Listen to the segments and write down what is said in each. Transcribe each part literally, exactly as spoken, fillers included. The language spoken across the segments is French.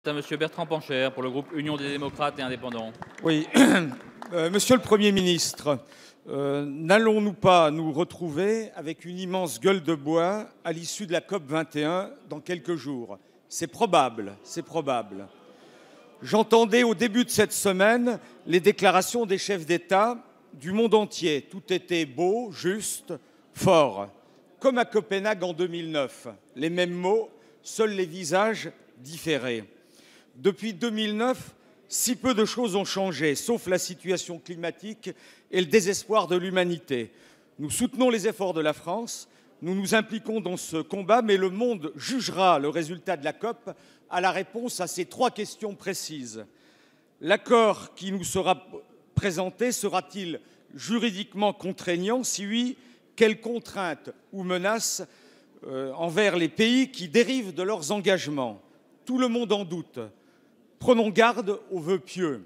à Monsieur Bertrand Pancher pour le groupe Union des démocrates et indépendants. Oui, euh, Monsieur le Premier ministre, euh, n'allons-nous pas nous retrouver avec une immense gueule de bois à l'issue de la COP vingt et un dans quelques jours? C'est probable, c'est probable. J'entendais au début de cette semaine les déclarations des chefs d'État du monde entier. Tout était beau, juste, fort. Comme à Copenhague en deux mille neuf. Les mêmes mots, seuls les visages différés. Depuis deux mille neuf, si peu de choses ont changé, sauf la situation climatique et le désespoir de l'humanité. Nous soutenons les efforts de la France, nous nous impliquons dans ce combat, mais le monde jugera le résultat de la COP à la réponse à ces trois questions précises. L'accord qui nous sera présenté sera-t-il juridiquement contraignant? Si oui, quelles contraintes ou menaces euh, envers les pays qui dérivent de leurs engagements? Tout le monde en doute. Prenons garde aux vœux pieux.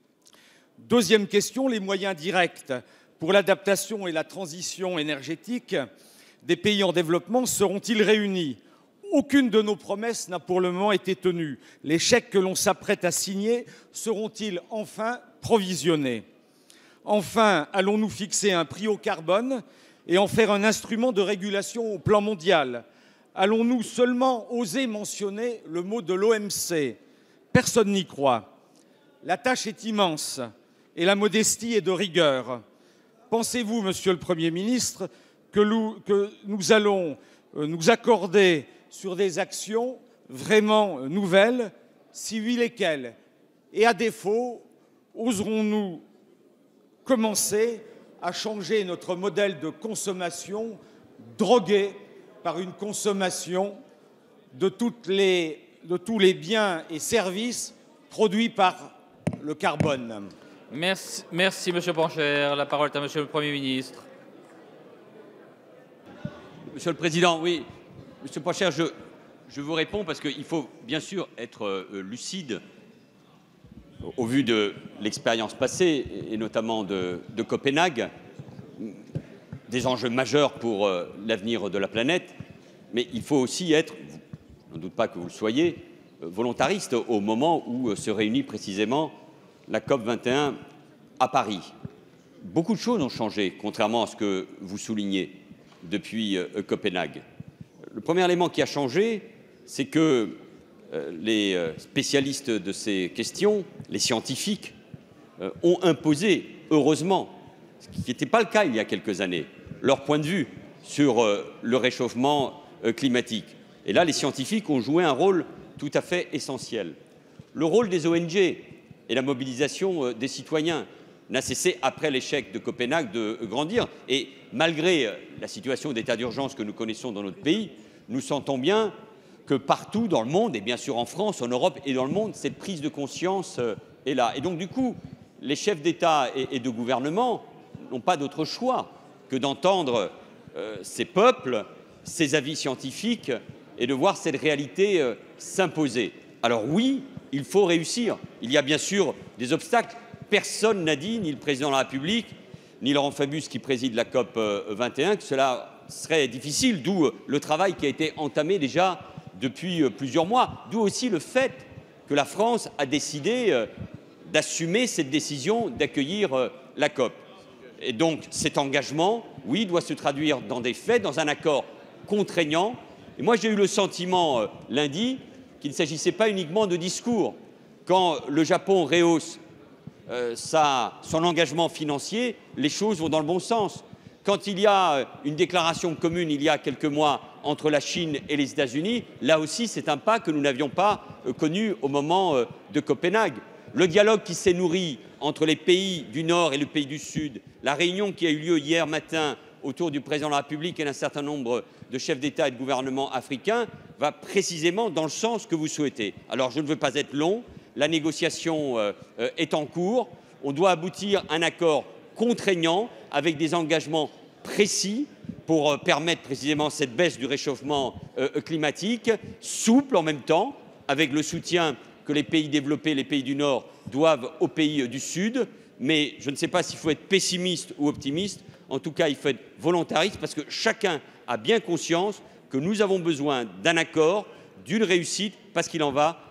Deuxième question, les moyens directs pour l'adaptation et la transition énergétique des pays en développement seront-ils réunis? Aucune de nos promesses n'a pour le moment été tenue. Les chèques que l'on s'apprête à signer seront-ils enfin provisionnés? Enfin, allons-nous fixer un prix au carbone et en faire un instrument de régulation au plan mondial? Allons-nous seulement oser mentionner le mot de l'O M C? Personne n'y croit. La tâche est immense et la modestie est de rigueur. Pensez-vous, Monsieur le Premier ministre, que nous, que nous allons nous accorder sur des actions vraiment nouvelles? Si oui, lesquelles? Et à défaut, oserons-nous commencer à changer notre modèle de consommation drogué par une consommation de, toutes les, de tous les biens et services produits par le carbone? Merci, merci Monsieur Pancher. La parole est à Monsieur le Premier ministre. Monsieur le Président, oui, Monsieur Pancher, je, je vous réponds parce qu'il faut bien sûr être euh, lucide au vu de l'expérience passée et notamment de, de Copenhague, des enjeux majeurs pour euh, l'avenir de la planète, mais il faut aussi être, je ne doute pas que vous le soyez, euh, volontariste au moment où euh, se réunit précisément la COP vingt et un à Paris. Beaucoup de choses ont changé, contrairement à ce que vous soulignez depuis euh, Copenhague. Le premier élément qui a changé, c'est que euh, les spécialistes de ces questions, les scientifiques, euh, ont imposé, heureusement, ce qui n'était pas le cas il y a quelques années, leur point de vue sur euh, le réchauffement euh, climatique. Et là, les scientifiques ont joué un rôle tout à fait essentiel. Le rôle des O N G et la mobilisation euh, des citoyens n'a cessé, après l'échec de Copenhague, de grandir. Et malgré la situation d'état d'urgence que nous connaissons dans notre pays, nous sentons bien que partout dans le monde, et bien sûr en France, en Europe et dans le monde, cette prise de conscience est là. Et donc, du coup, les chefs d'État et de gouvernement n'ont pas d'autre choix que d'entendre euh, ces peuples, ces avis scientifiques et de voir cette réalité euh, s'imposer. Alors oui, il faut réussir. Il y a bien sûr des obstacles. Personne n'a dit, ni le Président de la République, ni Laurent Fabius qui préside la COP vingt et un, que cela serait difficile, d'où le travail qui a été entamé déjà depuis plusieurs mois, d'où aussi le fait que la France a décidé d'assumer cette décision d'accueillir la COP. Et donc cet engagement, oui, doit se traduire dans des faits, dans un accord contraignant. Et moi j'ai eu le sentiment lundi qu'il ne s'agissait pas uniquement de discours. Quand le Japon rehausse Euh, ça, son engagement financier, les choses vont dans le bon sens. Quand il y a une déclaration commune il y a quelques mois entre la Chine et les États-Unis, là aussi c'est un pas que nous n'avions pas euh, connu au moment euh, de Copenhague. Le dialogue qui s'est nourri entre les pays du Nord et le pays du Sud, la réunion qui a eu lieu hier matin autour du Président de la République et d'un certain nombre de chefs d'État et de gouvernement africains va précisément dans le sens que vous souhaitez. Alors je ne veux pas être long. La négociation euh, est en cours. On doit aboutir à un accord contraignant avec des engagements précis pour euh, permettre précisément cette baisse du réchauffement euh, climatique, souple en même temps, avec le soutien que les pays développés, les pays du Nord doivent aux pays du Sud. Mais je ne sais pas s'il faut être pessimiste ou optimiste. En tout cas, il faut être volontariste parce que chacun a bien conscience que nous avons besoin d'un accord, d'une réussite, parce qu'il en va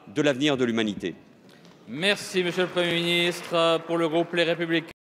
de l'avenir de l'humanité. Merci, Monsieur le Premier ministre. Pour le groupe Les Républicains.